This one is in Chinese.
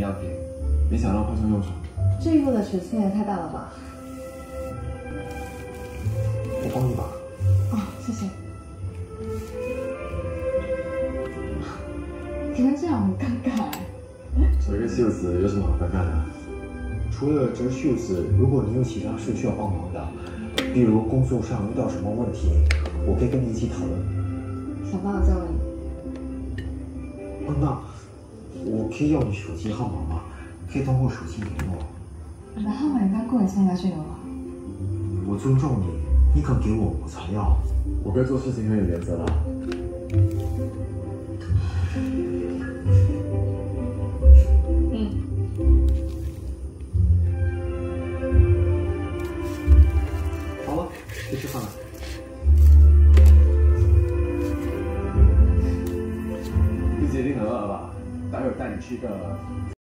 样品，你想让派上用场。 这个的尺寸也太大了吧？ 我帮你吧。 哦，谢谢。怎么这样很尴尬？ 折个袖子有什么好尴尬的？ 除了折袖子，如果你有其他事需要帮忙的，比如工作上遇到什么问题，我可以跟你一起讨论。 想办法再问你。 哦，那我可以要你手机号码吗？可以通过手机联络。 你的号码应该过一下应该就有了。 我尊重你，你肯给我，我才要。 我哥做事情很有原则啦。 好了，去吃饭了。 自己一定很饿了吧？待会儿带你去个